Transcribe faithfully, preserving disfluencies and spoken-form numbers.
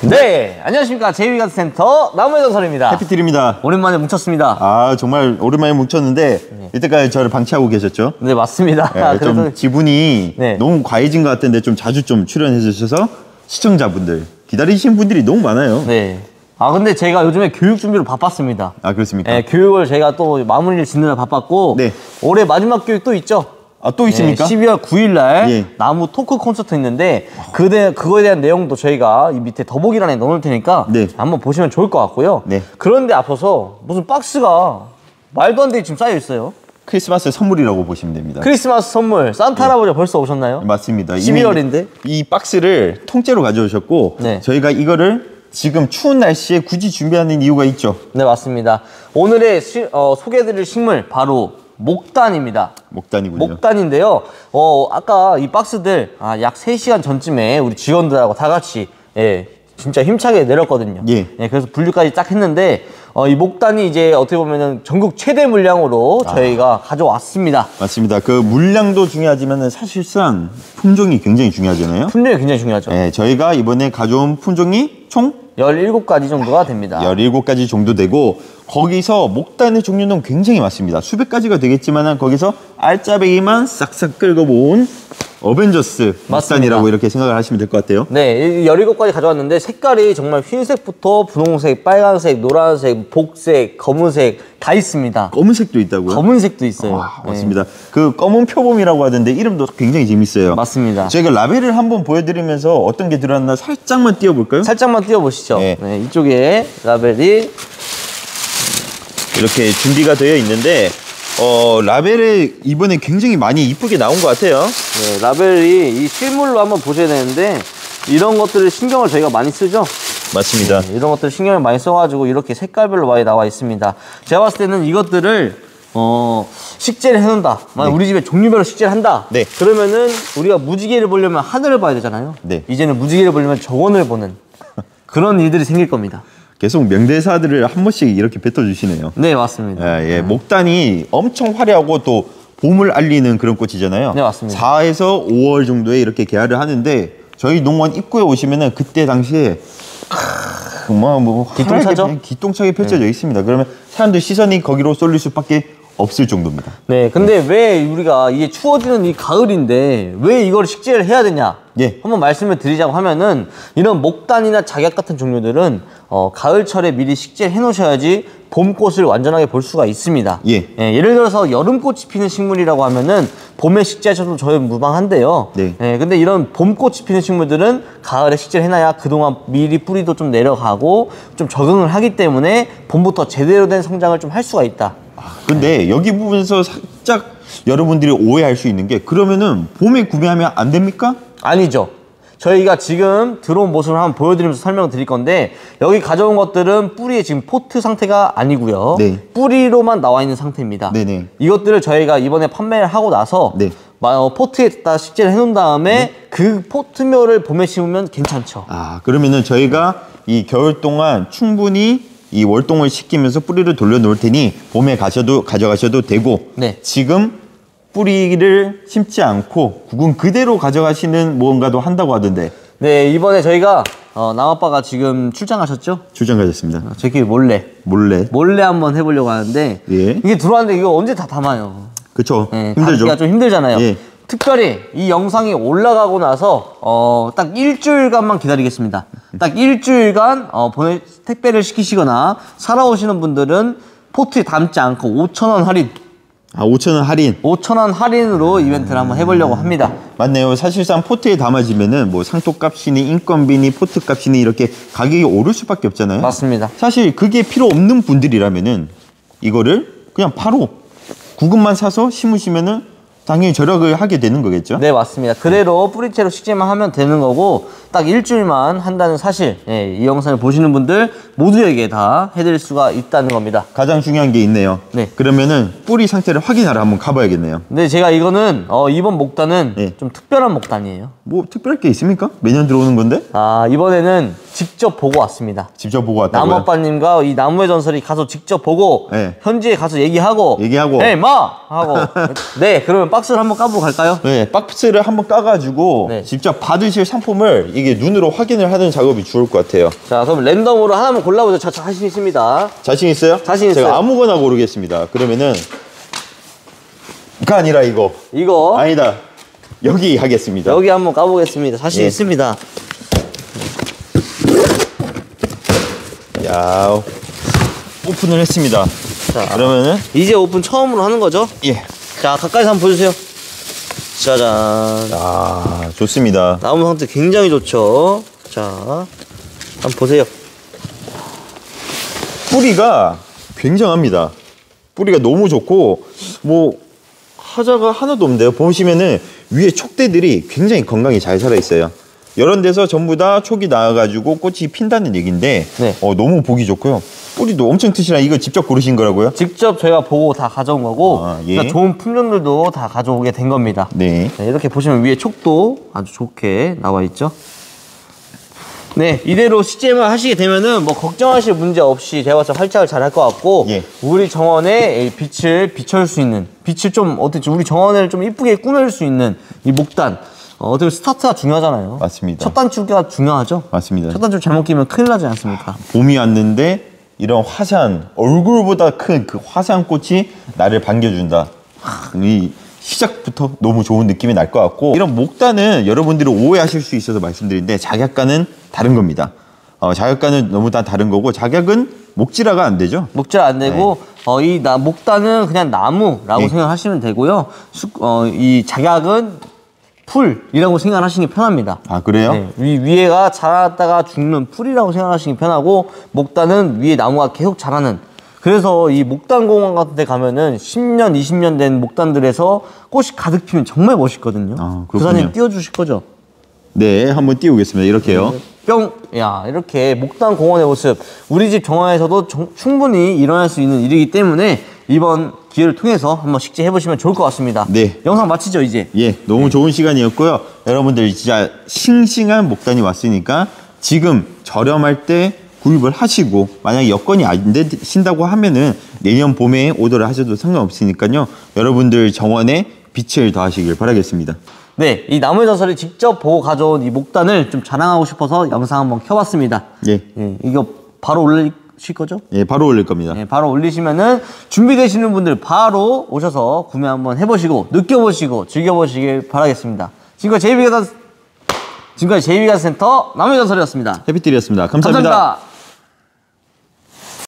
네, 안녕하십니까. 제이비가스센터 나무의 전설입니다. 해피틸입니다. 오랜만에 뭉쳤습니다. 아, 정말 오랜만에 뭉쳤는데 네. 이때까지 저를 방치하고 계셨죠? 네, 맞습니다. 네, 좀 그래서... 지분이 네. 너무 과해진 것 같은데 좀 자주 좀 출연해 주셔서 시청자분들, 기다리신 분들이 너무 많아요. 네. 아, 근데 제가 요즘에 교육 준비로 바빴습니다. 아, 그렇습니까? 네, 교육을 제가 또 마무리를 짓느라 바빴고 네. 올해 마지막 교육 또 있죠? 아, 또 있습니까? 네, 십이월 구일날 예. 나무 토크 콘서트 있는데 그대, 그거에 대한 내용도 저희가 이 밑에 더보기란에 넣어놓을 테니까 네. 한번 보시면 좋을 것 같고요. 네. 그런데 앞서서 무슨 박스가 말도 안 되게 지금 쌓여 있어요. 크리스마스 선물이라고 보시면 됩니다. 크리스마스 선물. 산타 할아버지가 네. 벌써 오셨나요? 맞습니다. 십이월인데 이 박스를 통째로 가져오셨고 네. 저희가 이거를 지금 추운 날씨에 굳이 준비하는 이유가 있죠. 네, 맞습니다. 오늘의 시, 어, 소개해드릴 식물 바로 목단입니다. 목단이군요. 목단인데요. 어, 아까 이 박스들 아, 약 세 시간 전쯤에 우리 직원들하고 다 같이 예, 진짜 힘차게 내렸거든요. 예. 예, 그래서 분류까지 딱 했는데 어, 이 목단이 이제 어떻게 보면은 전국 최대 물량으로 아. 저희가 가져왔습니다. 맞습니다. 그 물량도 중요하지만 사실상 품종이 굉장히 중요하잖아요. 품종이 굉장히 중요하죠. 예, 저희가 이번에 가져온 품종이 총 열일곱 가지 정도가 됩니다. 열일곱 가지 정도 되고 거기서 목단의 종류는 굉장히 많습니다. 수백 가지가 되겠지만 거기서 알짜배기만 싹싹 끌고 모은 어벤져스 목단이라고 이렇게 생각을 하시면 될 것 같아요. 네, 열일곱 가지 가져왔는데 색깔이 정말 흰색부터 분홍색, 빨간색, 노란색, 복색, 검은색 다 있습니다. 검은색도 있다고요? 검은색도 있어요. 아, 맞습니다. 네. 그 검은 표범이라고 하던데 이름도 굉장히 재밌어요. 맞습니다. 저희가 라벨을 한번 보여드리면서 어떤 게 들어왔나 살짝만 띄워볼까요? 살짝만 띄워보시죠. 네. 네, 이쪽에 라벨이 이렇게 준비가 되어 있는데 어, 라벨에 이번에 굉장히 많이 이쁘게 나온 것 같아요. 네, 라벨이 이 실물로 한번 보셔야 되는데 이런 것들을 신경을 저희가 많이 쓰죠. 맞습니다. 네, 이런 것들 신경을 많이 써가지고 이렇게 색깔별로 많이 나와 있습니다. 제가 봤을 때는 이것들을 어, 식재를 해놓는다. 만약 네. 우리 집에 종류별로 식재를 한다. 네. 그러면은 우리가 무지개를 보려면 하늘을 봐야 되잖아요. 네. 이제는 무지개를 보려면 정원을 보는 그런 일들이 생길 겁니다. 계속 명대사들을 한 번씩 이렇게 뱉어주시네요. 네, 맞습니다. 예, 예. 음. 목단이 엄청 화려하고 또 봄을 알리는 그런 꽃이잖아요. 네, 맞습니다. 사에서 오월 정도에 이렇게 개화를 하는데 저희 농원 입구에 오시면은 그때 당시에 뭐, 뭐 기똥차죠? 기똥차게 펼쳐져 네. 있습니다. 그러면 사람들 시선이 거기로 쏠릴 수밖에 없을 정도입니다. 네, 근데 네. 왜 우리가 이게 추워지는 이 가을인데 왜 이걸 식재를 해야 되냐? 예. 한번 말씀을 드리자고 하면은 이런 목단이나 작약 같은 종류들은 어, 가을철에 미리 식재를 해 놓으셔야지 봄꽃을 완전하게 볼 수가 있습니다. 예. 예, 예를 들어서 여름꽃이 피는 식물이라고 하면은 봄에 식재하셔도 저희 무방한데요. 네. 예, 근데 이런 봄꽃이 피는 식물들은 가을에 식재를 해놔야 그동안 미리 뿌리도 좀 내려가고 좀 적응을 하기 때문에 봄부터 제대로 된 성장을 좀 할 수가 있다. 근데 네. 여기 부분에서 살짝 여러분들이 오해할 수 있는 게 그러면은 봄에 구매하면 안 됩니까? 아니죠. 저희가 지금 들어온 모습을 한번 보여드리면서 설명을 드릴 건데 여기 가져온 것들은 뿌리의 지금 포트 상태가 아니고요. 네. 뿌리로만 나와 있는 상태입니다. 네네. 이것들을 저희가 이번에 판매를 하고 나서 네. 포트에다 식재를 해놓은 다음에 네. 그 포트묘를 봄에 심으면 괜찮죠. 아, 그러면은 저희가 이 겨울 동안 충분히 이 월동을 시키면서 뿌리를 돌려놓을 테니 봄에 가셔도 가져가셔도 되고 네. 지금 뿌리를 심지 않고 구근 그대로 가져가시는 무언가도 한다고 하던데. 네, 이번에 저희가 어, 남아빠가 지금 출장 가셨죠? 출장 가셨습니다. 어, 저희끼리 몰래 몰래 몰래 한번 해보려고 하는데 예. 이게 들어왔는데 이거 언제 다 담아요? 그쵸. 네, 힘들죠. 담기가 좀 힘들잖아요. 예. 특별히 이 영상이 올라가고 나서 어, 딱 일주일간만 기다리겠습니다. 딱 일주일간 어, 보내, 택배를 시키시거나 사러 오시는 분들은 포트에 담지 않고 오천 원 할인. 아, 오천 원 할인. 오천 원 할인으로 이벤트를 한번 해보려고 합니다. 맞네요. 사실상 포트에 담아지면은 뭐 상토값이니 인건비니 포트값이니 이렇게 가격이 오를 수밖에 없잖아요. 맞습니다. 사실 그게 필요 없는 분들이라면은 이거를 그냥 바로 구근만 사서 심으시면은 당연히 절약을 하게 되는 거겠죠? 네, 맞습니다. 그대로 뿌리채로 식재만 하면 되는 거고 딱 일주일만 한다는 사실, 예, 이 영상을 보시는 분들 모두에게 다 해드릴 수가 있다는 겁니다. 가장 중요한 게 있네요. 네. 그러면은 뿌리 상태를 확인하러 한번 가봐야겠네요. 네, 제가 이거는 어, 이번 목단은 네. 좀 특별한 목단이에요. 뭐 특별할 게 있습니까? 매년 들어오는 건데? 아, 이번에는 직접 보고 왔습니다. 직접 보고 왔다고요? 나무 아빠님과 이 나무의 전설이 가서 직접 보고 네. 현지에 가서 얘기하고 얘기하고 에이 마! 하고 네 그러면 박스를 한번 까보고 갈까요? 네 박스를 한번 까가지고 네. 직접 받으실 상품을 이게 눈으로 확인을 하는 작업이 좋을 것 같아요. 자 그럼 랜덤으로 하나만 골라보죠. 저 자신 있습니다. 자신 있어요? 자신 있어요. 제가 아무거나 고르겠습니다. 그러면은 가 아니라 이거 이거 아니다 여기 하겠습니다. 여기 한번 까보겠습니다. 자신 예. 있습니다. 야 오픈을 했습니다. 자 그러면은 이제 오픈 처음으로 하는 거죠? 예. 자 가까이서 한번 보여주세요. 짜잔. 아 좋습니다. 나무 상태 굉장히 좋죠. 자 한번 보세요. 뿌리가 굉장합니다. 뿌리가 너무 좋고 뭐 하자가 하나도 없는데요. 보시면은 위에 촉대들이 굉장히 건강히 잘 살아 있어요. 이런 데서 전부 다 촉이 나와가지고 꽃이 핀다는 얘기인데 네. 어, 너무 보기 좋고요. 뿌리도 엄청 튼실한. 이거 직접 고르신 거라고요? 직접 저희가 보고 다 가져온 거고 아, 예. 그러니까 좋은 품종들도 다 가져오게 된 겁니다. 네. 네, 이렇게 보시면 위에 촉도 아주 좋게 나와 있죠. 네, 이대로 식재만 하시게 되면은 뭐 걱정하실 문제 없이 제가 봤을 때 활짝을 잘 할 것 같고 예. 우리 정원에 빛을 비춰줄 수 있는 빛을 좀 어떻게 우리 정원을 좀 이쁘게 꾸밀 수 있는 이 목단 어, 어떻게 스타트가 중요하잖아요. 맞습니다. 첫 단추가 중요하죠. 맞습니다. 첫 단추 잘못 끼면 큰일 나지 않습니까? 봄이 왔는데 이런 화사한 얼굴보다 큰 그 화사한 꽃이 나를 반겨준다. 이 시작부터 너무 좋은 느낌이 날 것 같고 이런 목단은 여러분들이 오해하실 수 있어서 말씀드리는데 작약과는 다른 겁니다. 어, 작약과는 너무 다 다른 거고 작약은 목질화가 안 되죠. 목질화 안 되고 네. 어, 이 나, 목단은 그냥 나무라고 네. 생각하시면 되고요. 수, 어, 이 작약은 풀이라고 생각하시는 게 편합니다. 아 그래요? 네, 위, 위에가 자라다가 죽는 풀이라고 생각하시는 게 편하고 목단은 위에 나무가 계속 자라는 그래서 이 목단공원 같은 데 가면은 십 년, 이십 년 된 목단들에서 꽃이 가득 피면 정말 멋있거든요. 아, 그사님 띄워주실 거죠? 네, 한번 띄우겠습니다. 이렇게요. 뿅! 야, 이렇게 목단공원의 모습 우리 집 정원에서도 정, 충분히 일어날 수 있는 일이기 때문에 이번 기회를 통해서 한번 식재해보시면 좋을 것 같습니다. 네. 영상 마치죠, 이제? 예, 너무 네. 좋은 시간이었고요. 여러분들 진짜 싱싱한 목단이 왔으니까 지금 저렴할 때 구입을 하시고 만약에 여건이 안 되신다고 하면은 내년 봄에 오더를 하셔도 상관없으니까요. 여러분들 정원에 빛을 더하시길 바라겠습니다. 네, 이 나무의 전설을 직접 보고 가져온 이 목단을 좀 자랑하고 싶어서 영상 한번 켜봤습니다. 예. 예 이거 바로 올리실 거죠? 예, 바로 올릴 겁니다. 예, 바로 올리시면은 준비되시는 분들 바로 오셔서 구매 한번 해보시고 느껴보시고 즐겨보시길 바라겠습니다. 지금까지 제이비가스 지금까지 제이비가스 센터 나무의 전설이었습니다. 해피들이었습니다. 감사합니다. 감사합니다.